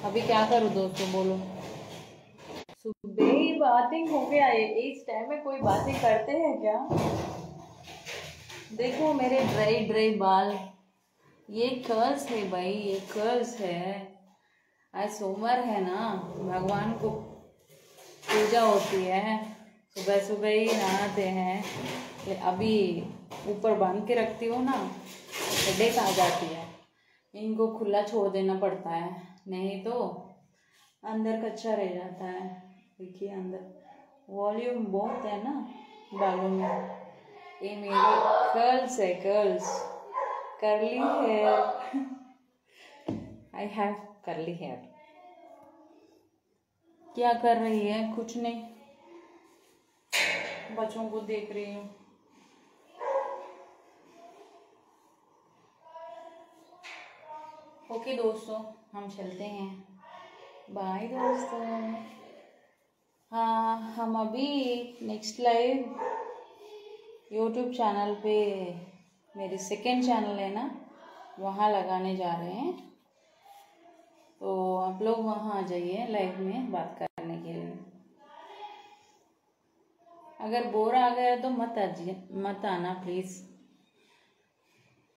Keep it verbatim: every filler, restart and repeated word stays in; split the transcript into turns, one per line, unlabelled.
अभी क्या करूँ दोस्तों, बोलो। सुबह ही बातें हो गया है, इस टाइम में कोई बातें करते हैं क्या? देखो मेरे ड्राई ड्राई बाल, ये कर्ल्स है भाई, ये कर्ल्स है। आज सोमवार है ना, भगवान को पूजा होती है, सुबह सुबह ही नहाते हैं। फिर अभी ऊपर बांध के रखती हो ना, हेडेक आ जाती है। इनको खुला छोड़ देना पड़ता है, नहीं तो अंदर कच्चा रह जाता है। देखिए अंदर वॉल्यूम बहुत है ना बालों में। ये मेरी कर्ल्स है, curls, curly hair. I have curly hair. क्या कर रही है? कुछ नहीं, बच्चों को देख रही हूँ। ओके दोस्तों, हम चलते हैं, बाय दोस्तों। हाँ, हम अभी नेक्स्ट लाइव यूट्यूब चैनल पे, मेरी सेकेंड चैनल है ना, वहाँ लगाने जा रहे हैं। तो आप लोग वहाँ आ जाइए लाइव में बात करने के लिए। अगर बोर आ गया तो मत आजिए, मत आना प्लीज़।